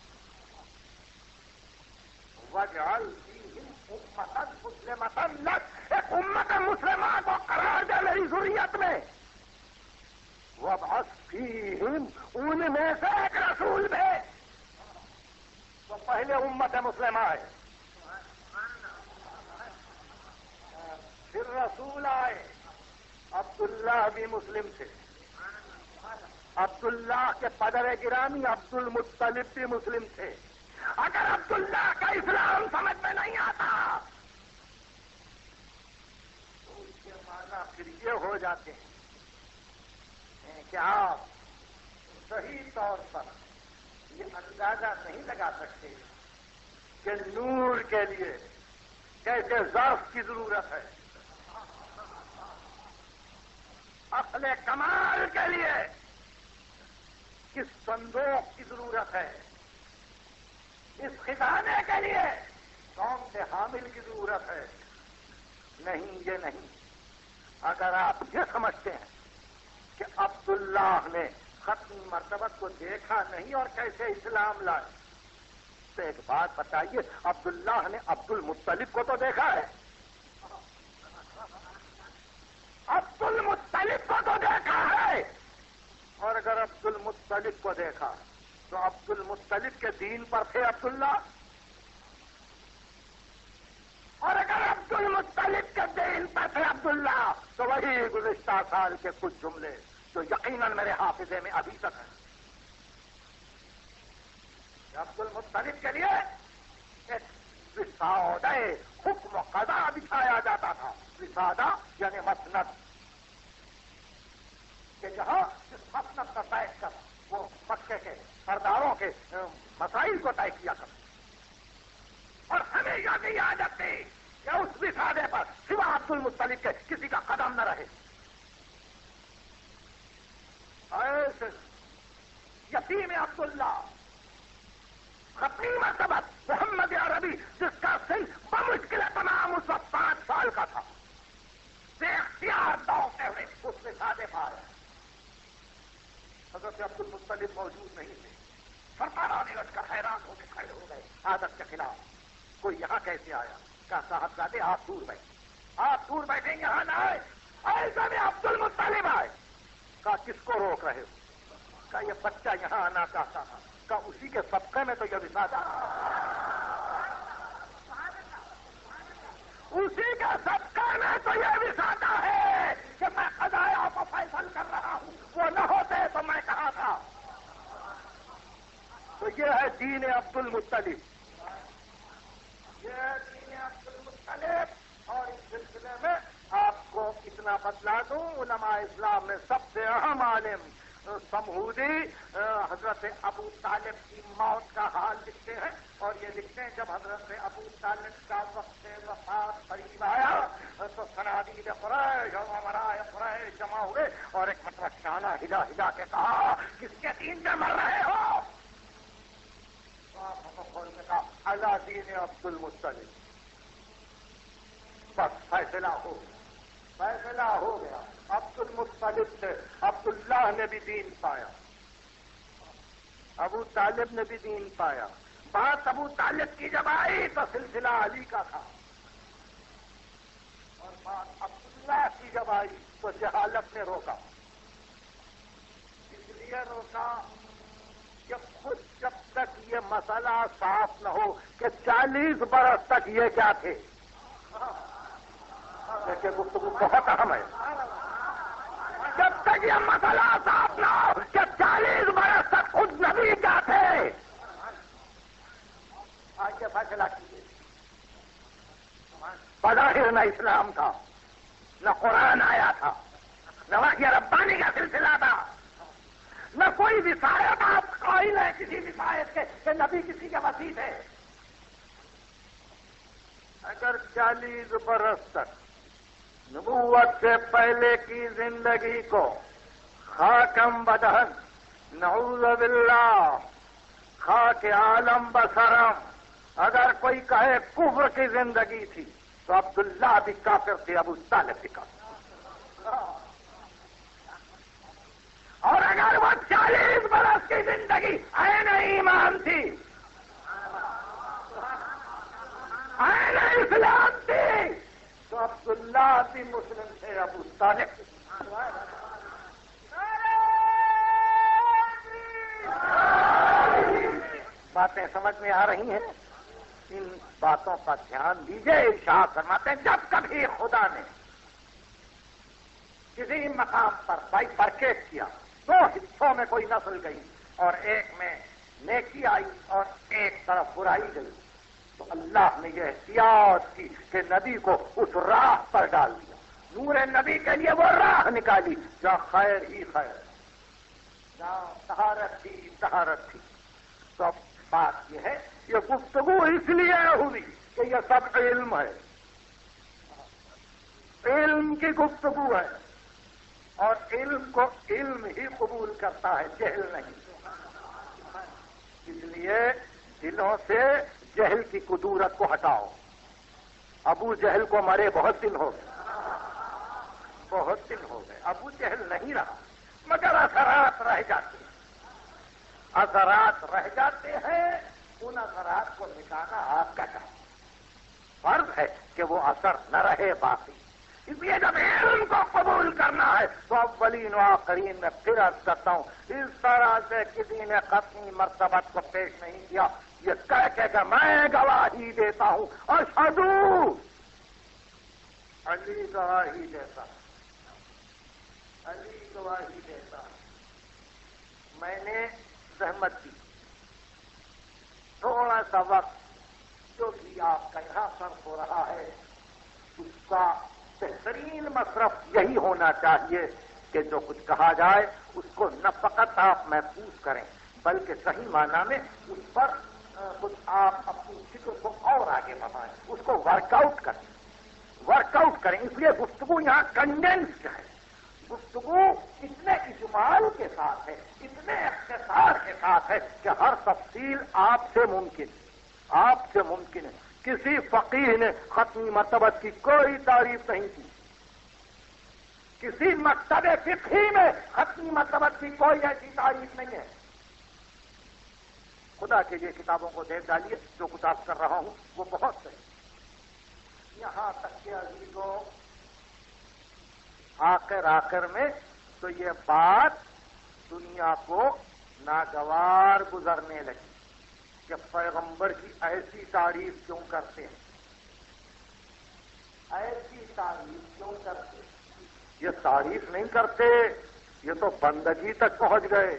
وَاجْعَلْ فِيهِمْ أُمَّةً مُسْلِمَةً لَكَ، ایک امت مسلمہ کو قرار دے میری ذریت میں. وَابْعَثْ فِيهِمْ، ان میں سے ایک رسول بھیج. تو پہلے امت مسلمہ ہے، پھر رسول آئے. عبداللہ بھی مسلم تھے، عبداللہ کے پدر گرامی عبد المطلب بھی مسلم تھے. اگر عبداللہ کا اسلام سمجھ میں نہیں آتا تو اس کے معنی پھر یہ ہو جاتے ہیں کہ آپ صحیح طور پر یہ اندازہ نہیں لگا سکتے کہ نور کے لیے کیسے ظرف کی ضرورت ہے، اصل کمال کے لیے کس صندوق کی ضرورت ہے، اس خزانے کے لیے کون سے حامل کی ضرورت ہے. نہیں، یہ نہیں. اگر آپ یہ سمجھتے ہیں کہ عبداللہ نے ختم مرتبت کو دیکھا نہیں اور کیسے اسلام لائے، تو ایک بات بتائیے، عبداللہ نے عبد المطلب کو تو دیکھا ہے، عبد المطلب کو تو دیکھا ہے. اور اگر عبد المطلب کو دیکھا تو عبد المطلب کے دین پر تھے عبداللہ، اور اگر عبد المطلب کے دین پر تھے عبداللہ تو وہی گزشتہ سال کے کچھ جملے جو یقیناً میرے حافظے میں ابھی تک ہیں. عبد المطلب کے لیے ایک وسادہ حکم و قضا بچھایا جاتا تھا. وسادہ یعنی مسند، کہ جہاں جس مسند پر بیٹھ کر وہ مکے کے سرداروں کے مسائل کو طے کیا کرتے، اور ہمیں یہ بھی عادت تھی کہ اس وسادے پر سوا عبد المطلب کے کسی کا قدم نہ رہے. ایسے یتیم عبداللہ خطیم سبق محمد عربی، جس کا سن بمشکل تمام اس وقت پانچ سال کا تھا، بے اختیار دوڑتے ہوئے اس وسادے پر. حضرت عبد المطلب موجود نہیں تھے. سرکار نے لٹ کر حیران ہو کے کھڑے ہو گئے عادت کے خلاف. کوئی یہاں کیسے آیا؟ کہا صاحبزادے آپ دور بیٹھے، آپ دور بیٹھیں یہاں نہ آئے. ایسا میں عبد المطلب آئے. کہا کس کو روک رہے ہو؟ کہا یہ بچہ یہاں آنا چاہتا تھا. کہا اسی کے صدقے میں تو یہ وسادہ، اسی کا صدقہ میں تو یہ وسادہ ہے کہ میں قضایا کو فیصل کر رہا ہوں. وہ نہ ہوتے تو میں کہا تھا. تو یہ ہے دین عبد المطلب، یہ ہے دین عبد المطلب. اور اس سلسلے میں آپ کو اتنا بتلا دوں، علماء اسلام میں سب سے اہم عالم سمہودی حضرت ابو طالب کی موت کا حال لکھتے ہیں، اور یہ لکھتے ہیں جب حضرت ابو طالب کا وقت وفات قریب آیا تو صنادید قریش اور امراء قریش جمع ہوئے اور ایک مطلب شانہ ہلا ہلا کے کہا کس کے دین میں مر رہے ہو؟ تو آپ نے کہا اللہ دین عبد المطلب. بس فیصلہ ہو فیصلہ ہو گیا. عبد المطلب سے عبداللہ نے بھی دین پایا، ابو طالب نے بھی دین پایا. بات ابو طالب کی جب آئی تو سلسلہ علی کا تھا، اور بات عبداللہ کی جب آئی تو جہالت نے روکا. اس لیے روکا کہ خود جب تک یہ مسئلہ صاف نہ ہو کہ چالیس برس تک یہ کیا تھے. دیکھیں گفتگو بہت اہم ہے. جب تک یہ مسئلہ صاف نہ ہو کہ چالیس برس تک خود نبی کیا تھے. آج یہ فیصلہ کیجیے. بظاہر نہ اسلام تھا، نہ قرآن آیا تھا، نہ وحی ربانی کا سلسلہ تھا، نہ کوئی وصایت آپ قائل ہے کسی وصایت کے کہ نبی کسی کے وسیع تھے. اگر چالیس برس تک نبوت سے پہلے کی زندگی کو خاکم بدہن نعوذ باللہ خاک عالم بسرم، اگر کوئی کہے کفر کی زندگی تھی تو عبداللہ بھی کافر تھے، ابو طالب بھی کافر، اور اگر وہ چالیس برس کی زندگی عین ایمان تھی، عین اسلام تھی، تو عبداللہ بھی مسلم تھے، ابو طالب بھی۔ باتیں سمجھ میں آ رہی ہیں؟ ان باتوں کا دھیان دیجیے۔ ارشاد فرماتے ہیں جب کبھی خدا نے کسی مقام پر بائی برکیٹ کیا، دو حصوں میں کوئی نسل گئی اور ایک میں نیکی آئی اور ایک طرف برائی گئی، تو اللہ نے یہ احتیاط کی کہ نبی کو اس راہ پر ڈال دیا، نور نبی کے لیے وہ راہ نکالی جہاں خیر ہی خیر، جہاں طہارت تھی طہارت تھی۔ تو بات یہ ہے، یہ گفتگو اس لیے ہوئی کہ یہ سب علم ہے، علم کی گفتگو ہے، اور علم کو علم ہی قبول کرتا ہے، جہل نہیں۔ اس لیے دلوں سے جہل کی قدورت کو ہٹاؤ۔ ابو جہل کو مرے بہت دن ہو گئے، بہت دن ہو گئے، ابو جہل نہیں رہا، مگر اثرات رہ جاتے ہیں، اثرات رہ جاتے ہیں، ان اثرات کو مٹانا آپ کا کام، فرض ہے کہ وہ اثر نہ رہے باقی۔ اس لیے جب علم کو قبول کرنا ہے تو اولین و آخرین میں پھر عرض کرتا ہوں، اس طرح سے کسی نے ختمی مرتبت کو پیش نہیں کیا، یہ کہہ کے کہ میں گواہی دیتا ہوں، اشہدو، علی گواہی دیتا، علی گواہی دیتا، میں نے زحمت دی، تھوڑا سا وقت جو بھی آپ کا یہاں صرف ہو رہا ہے اس کا بہترین مصرف یہی ہونا چاہیے کہ جو کچھ کہا جائے اس کو نہ فقط آپ محفوظ کریں بلکہ صحیح معنی میں اس پر کچھ آپ اپنی فکر کو اور آگے بڑھائیں، اس کو ورک آؤٹ کریں، ورک آؤٹ کریں۔ اس لیے گفتگو یہاں کنڈینسڈ ہے، گفتگو اتنے اجمال کے ساتھ ہے، اتنے اختصار کے ساتھ ہے کہ ہر تفصیل آپ سے ممکن آپ سے ممکن ہے۔ کسی فقیہ نے ختمی مرتبت کی کوئی تعریف نہیں کی، کسی مکتب فقہی میں ختمی مرتبت کی کوئی ایسی تعریف نہیں ہے۔ خدا کے لیے کتابوں کو دیکھ ڈالیے، جو کچھ آپ کر رہا ہوں وہ بہت صحیح، یہاں تک کہ عزیزوں آخر آخر میں تو یہ بات دنیا کو ناگوار گزرنے لگی کہ پیغمبر کی ایسی تعریف کیوں کرتے ہیں، ایسی تعریف کیوں کرتے ہیں؟ یہ تعریف نہیں کرتے، یہ تو بندگی تک پہنچ گئے،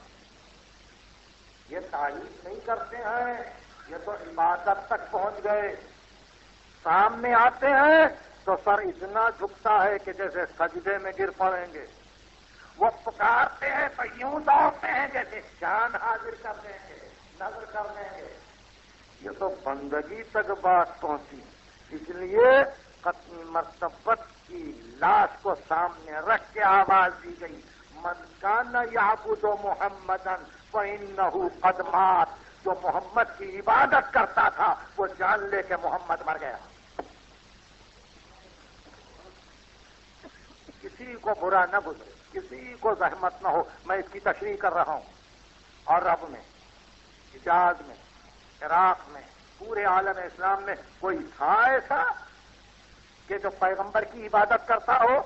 یہ تعریف نہیں کرتے ہیں، یہ تو عبادت تک پہنچ گئے۔ سامنے آتے ہیں تو سر اتنا جھکتا ہے کہ جیسے سجدے میں گر پڑیں گے، وہ پکارتے ہیں تو یوں دوڑتے ہیں جیسے جان حاضر کر دیں گے، نظر کر دیں گے۔ یہ تو بندگی تک بات پہنچی، اس لیے ختمی مرتبت کی لاش کو سامنے رکھ کے آواز دی گئی، من کان یعبد محمدًا فإنہ قد مات، جو محمد کی عبادت کرتا تھا وہ جان لے کہ محمد مر گیا۔ کسی کو برا نہ گزرے، کسی کو زحمت نہ ہو، میں اس کی تشریح کر رہا ہوں، اور رب میں، حجاز میں، عراق میں، پورے عالم اسلام میں کوئی تھا ایسا کہ جو پیغمبر کی عبادت کرتا ہو؟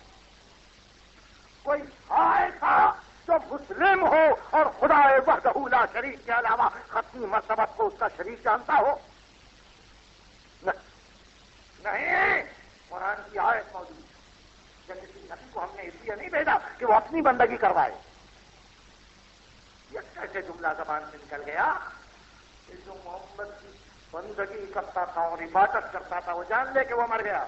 کوئی تھا ایسا جو مسلم ہو اور خدا وحدہ لا شریک کے علاوہ ختمی مرتبت کو اس کا شریک جانتا ہو؟ نہیں، قرآن کی آیت موجود ہے کہ کسی نبی کو ہم نے اس لیے نہیں بھیجا کہ وہ اپنی بندگی کروائے۔ یہ کیسے جملہ زبان سے نکل گیا کہ جو محمد کی بندگی کرتا تھا اور عبادت کرتا تھا وہ جان لے کہ وہ مر گیا؟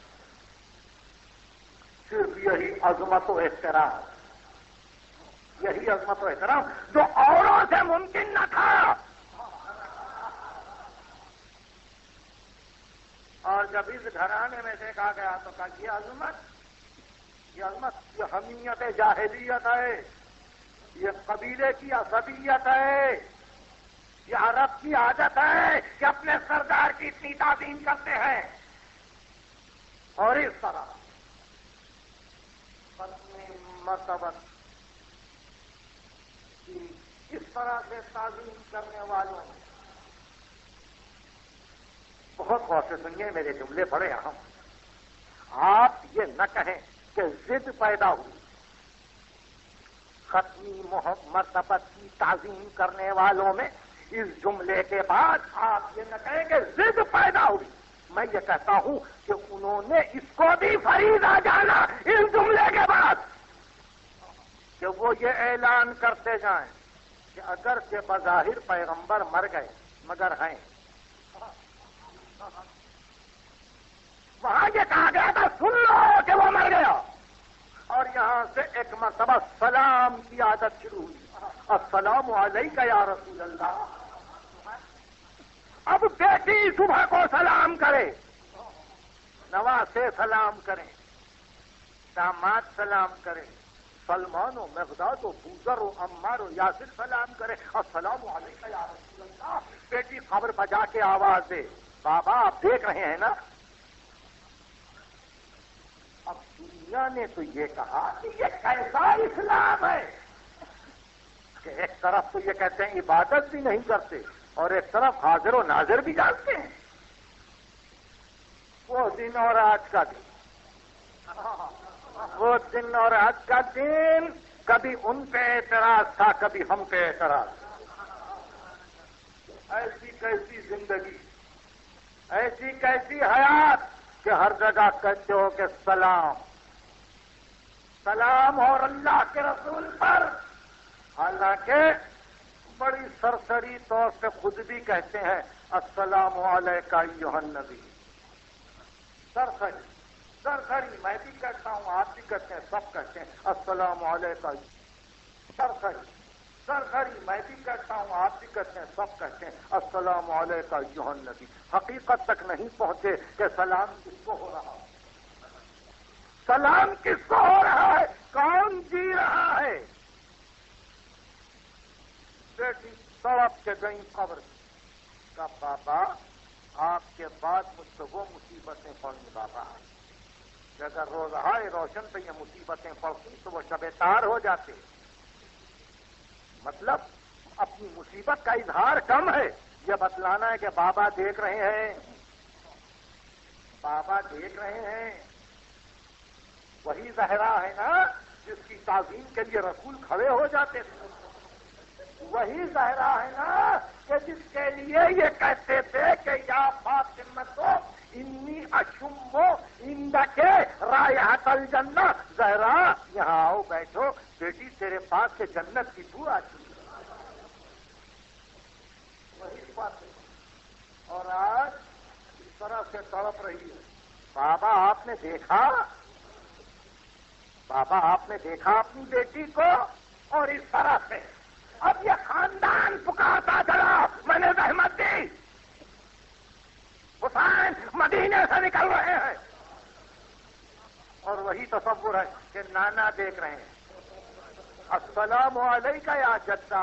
صرف یہی عظمت و احترام، یہی عظمت و احترام جو اوروں سے ممکن نہ تھا۔ اور جب اس گھرانے میں دیکھا گیا تو کہا یہ عظمت، یہ عظمت، یہ حمیت جاہلیت ہے، یہ قبیلے کی عصبیت ہے، یہ عرب کی عادت ہے کہ اپنے سردار کی اتنی تعظیم کرتے ہیں، اور اس طرح اپنی مرتبت کی اس طرح سے تعظیم کرنے والوں نے بہت غور سے سنیے میرے جملے بڑے اہم۔ آپ یہ نہ کہیں کہ ضد پیدا ہوئی، ختمی مرتبت کی تعظیم کرنے والوں میں اس جملے کے بعد آپ یہ نہ کہیں کہ ضد پیدا ہوئی۔ میں یہ کہتا ہوں کہ انہوں نے اس کو بھی فریضہ جانا اس جملے کے بعد کہ وہ یہ اعلان کرتے جائیں کہ اگر کہ بظاہر پیغمبر مر گئے مگر ہیں، وہاں یہ کہا گیا تھا سن لو کہ وہ مر گیا، اور یہاں سے ایک مرتبہ سلام کی عادت شروع ہوئی، السلام علیکہ یا رسول اللہ۔ اب بیٹی صبح کو سلام کرے، نواسے سلام کریں، داماد سلام کرے، سلمان و مقداد و بوذر و عمار و یاسر سلام کرے، السلام علیکہ یا رسول اللہ۔ بیٹی قبر بجا کے آواز دے، بابا آپ دیکھ رہے ہیں نا، اب دنیا نے تو یہ کہا کہ یہ کیسا اسلام ہے کہ ایک طرف تو یہ کہتے ہیں عبادت بھی نہیں کرتے اور ایک طرف حاضر و ناظر بھی جانتے ہیں۔ وہ دن اور آج کا دن، وہ دن اور آج کا دن، کبھی ان پہ اعتراض تھا کبھی ہم پہ اعتراض۔ ایسی کیسی زندگی، ایسی کیسی حیات کہ ہر جگہ کہتے ہو کہ سلام سلام اور اللہ کے رسول پر، حالانکہ بڑی سرسری طور سے خود بھی کہتے ہیں السلام علیکہ ایھا النبی، سرسری سرسری میں بھی کہتا ہوں، آپ بھی کہتے ہیں، سب کہتے ہیں السلام علیکہ، سرسری سرسری میں بھی کہتا ہوں، آپ بھی کہتے ہیں، سب کہتے ہیں السلام علیکہ ایھا النبی۔ حقیقت تک نہیں پہنچے کہ سلام کس کو ہو رہا ہے، سلام کس کو ہو رہا ہے، کون جی رہا ہے۔ بیٹی تڑپ کے گئی قبر کا، بابا آپ کے بعد مجھ سے وہ مصیبتیں پڑیں بابا کہ اگر روزہائے روشن پہ یہ مصیبتیں پڑتی تو وہ شب تار ہو جاتے۔ مطلب اپنی مصیبت کا اظہار کم ہے، یہ بتلانا ہے کہ بابا دیکھ رہے ہیں، بابا دیکھ رہے ہیں۔ وہی زہرا ہے نا جس کی تعظیم کے لیے رسول کھڑے ہو جاتے تھے، وہی زہرا ہے نا کہ جس کے لیے یہ کہتے تھے کہ یا فاطمہ انی اشم عندک رائحۃ الجنہ، زہرا یہاں آؤ بیٹھو، بیٹی تیرے پاس سے جنت کی بو آتی ہے۔ وہی بات ہے، اور آج اس طرح سے تڑپ رہی ہے۔ بابا آپ نے دیکھا، بابا آپ نے دیکھا اپنی بیٹی کو، اور اس طرح سے اب یہ خاندان پکارتا چلا، میں نے زحمت دی، حسین مدینے سے نکل رہے ہیں، اور وہی تصور ہے کہ نانا دیکھ رہے ہیں، السلام علیکہ یا جدہ،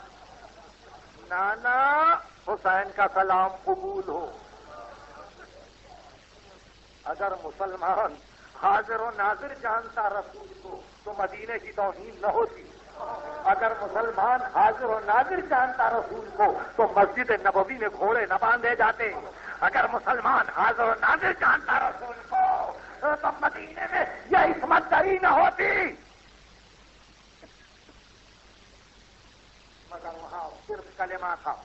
نانا حسین کا سلام قبول ہو۔ اگر مسلمان حاضر و ناظر جانتا رسول کو تو مدینے کی توہین نہ ہوتی، اگر مسلمان حاضر و ناظر جانتا رسول کو تو مسجد نبوی میں گھوڑے نہ باندھے جاتے، اگر مسلمان حاضر و ناظر جانتا رسول کو تو مدینے میں یہ عصمت دری نہ ہوتی، مگر وہاں صرف کلمہ تھا،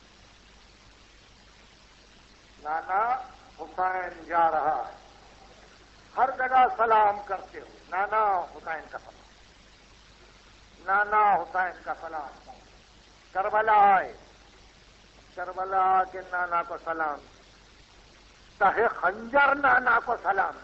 نانا حسین جا رہا ہے، ہر جگہ سلام کرتے ہو، نانا حسین کا سلام، نانا حسین کا سلام۔ کربلا آئے، کربلا کے نانا کو سلام، تہے خنجر نانا کو سلام،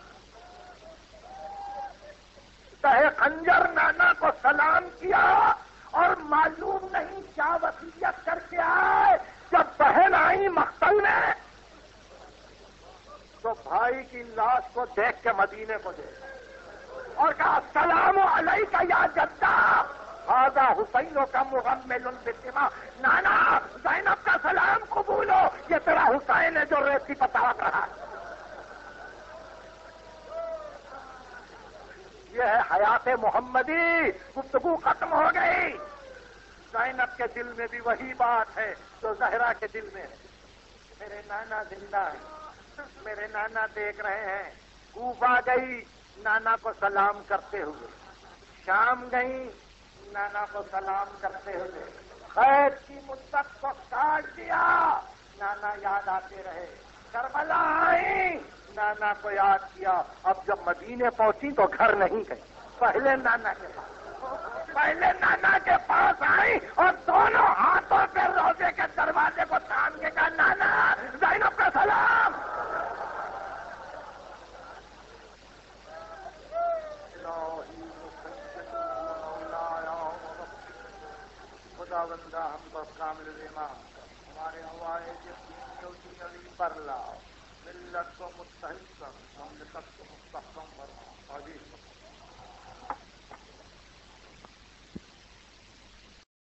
تہے خنجر نانا کو سلام کیا، اور معلوم نہیں کیا وصیت کر کے آئے۔ جب بہن آئی مقتل میں تو بھائی کی لاش کو دیکھ کے مدینے کو دیکھ اور کہا السلام علیکہ یا جدہ، حاضا حسینوں کا محمل بسما، نانا زینب کا سلام قبول ہو، یہ تیرا حسین ہے جو ریتی پتاک رہا۔ یہ ہے حیات محمدی۔ گفتگو ختم ہو گئی۔ زینب کے دل میں بھی وہی بات ہے جو زہرا کے دل میں ہے۔ میرے نانا زندہ ہیں، میرے نانا دیکھ رہے ہیں۔ کوفہ گئی نانا کو سلام کرتے ہوئے، شام گئی نانا کو سلام کرتے ہوئے، قید کی مدت کو کاٹ دیا، نانا یاد آتے رہے۔ کربلا آئی، نانا کو یاد کیا۔ اب جب مدینے پہنچی تو گھر نہیں گئی، پہلے نانا کے پاس پہلے نانا کے پاس آئی اور دونوں ہاتھوں پہ روزے کے دروازے کو تھام کے کہا، نانا زینب کا سلام۔ خدا بندہ ہم کو کامل ایمان، ہمارے ہوائے علی پر لاؤ، ملت کو متحد کر، مملکت کو مستحکم فرما۔